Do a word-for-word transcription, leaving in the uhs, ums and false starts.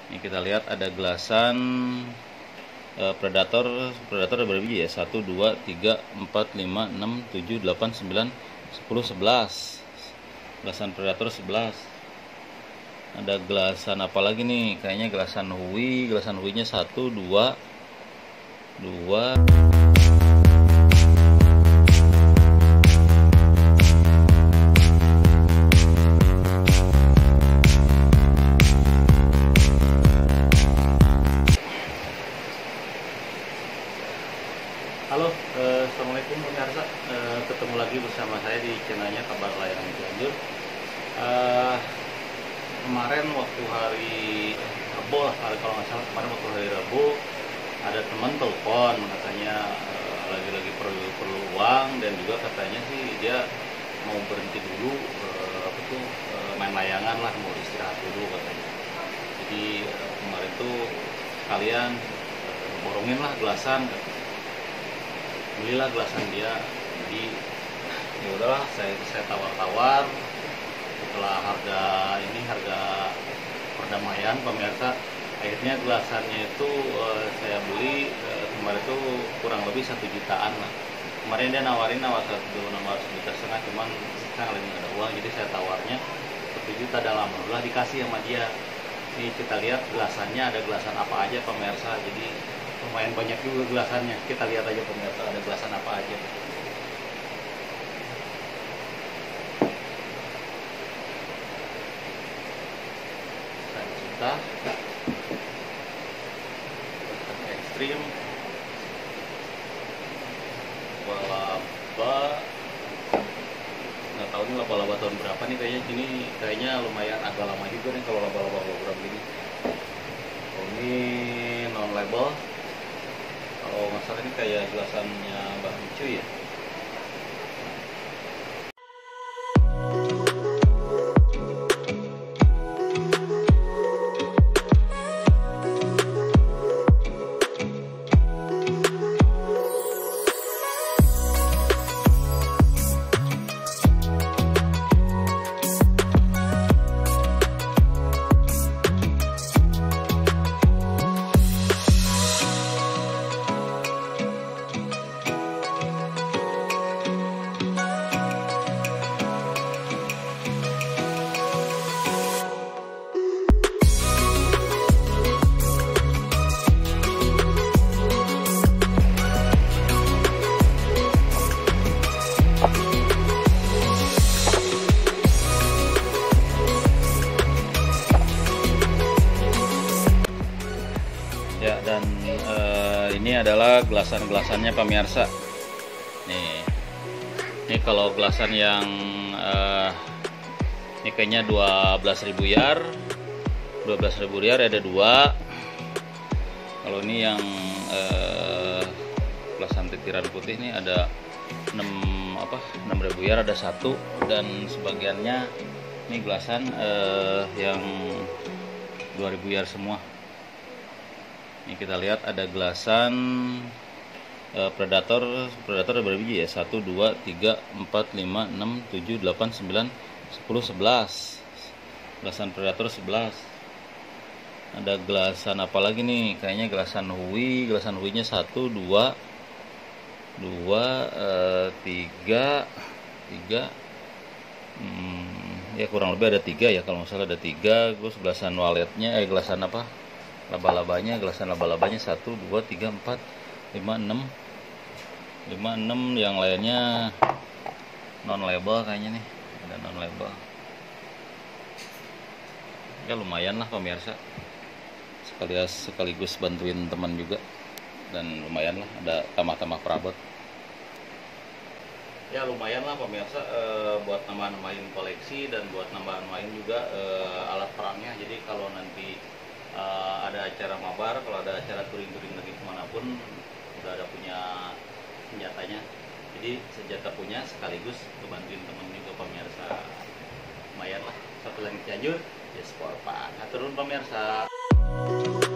Ini kita lihat ada gelasan uh, Predator. Predator ada berapa biji ya? satu, dua, tiga, empat, lima, enam, tujuh, delapan, sembilan, sepuluh, sebelas. Gelasan Predator sebelas. Ada gelasan apa lagi nih? Kayaknya gelasan Hui. Gelasan Hui-nya satu, dua, dua. Halo, eh, assalamualaikum pemirsa. Eh, ketemu lagi bersama saya di channelnya Kabar Layangan Cianjur. Eh, kemarin waktu hari Rabu lah, hari kalau nggak salah kemarin waktu hari Rabu ada teman telepon katanya eh, lagi-lagi perlu perlu uang, dan juga katanya sih dia mau berhenti dulu eh, apa tuh eh, main layangan lah, mau istirahat dulu katanya. Jadi eh, kemarin tuh kalian eh, borongin lah gelasan. Belilah gelasan dia. Jadi ya udahlah, saya saya tawar-tawar setelah harga ini harga perdamaian pemirsa. Akhirnya gelasannya itu eh, saya beli eh, kemarin itu kurang lebih satu jutaan lah. Kemarin dia nawarin nawar satu nomor sejuta setengah, cuman saya lagi nggak ada uang, jadi saya tawarnya satu juta, dan alhamdulillah dikasih sama dia. Ini kita lihat gelasannya, ada gelasan apa aja pemirsa. Jadi lumayan banyak juga gelasannya. Kita lihat aja pemirsa ada gelasan apa aja. Satu juta, gelasan ekstrim, laba-laba. Nggak tahu nih laba-laba tahun berapa nih, kayaknya ini kayaknya lumayan agak lama juga nih kalau laba-laba hologram gini. Oh, ini non label. Kalau nggak salah ini kayak gelasannya Mbak Micu ya. Ya, dan uh, ini adalah gelasan-gelasannya pemirsa. Nih, ini kalau gelasan yang uh, ini kayaknya dua belas ribu yar, dua belas ribu yar ada dua. Kalau ini yang uh, gelasan titiran putih ini ada enam apa enam ribu yar ada satu, dan sebagiannya ini gelasan uh, yang dua ribu yar semua. Ini kita lihat ada gelasan uh, Predator. Predator ada berapa biji ya? satu, dua, tiga, empat, lima, enam, tujuh, delapan, sembilan, sepuluh, sebelas. Gelasan Predator sebelas. Ada gelasan apa lagi nih? Kayaknya gelasan Hui. Gelasan Hui-nya satu, dua, dua, uh, tiga, tiga. Hmm, ya kurang lebih ada tiga ya, kalau nggak salah ada tiga. Terus gelasan waletnya, eh gelasan apa? Laba-labanya, gelasan laba-labanya satu, dua, tiga, empat, lima, enam, lima, enam. Yang lainnya non label kayaknya nih, ada non label. Ya lumayan lah pemirsa, sekaligus sekaligus bantuin teman juga, dan lumayan lah ada tamah-tamah perabot. Ya lumayan lah pemirsa, e, buat nambah-nambahin koleksi dan buat nambah-nambahin juga e, alat perangnya. Jadi kalau nanti Uh, ada acara mabar, kalau ada acara touring-touring lagi kemanapun, udah ada punya senjatanya. Jadi senjata punya, sekaligus kebantuin temen juga pemirsa. Lumayan lah, satu lagi Cianjur, ya sport pak. Nah, turun pemirsa.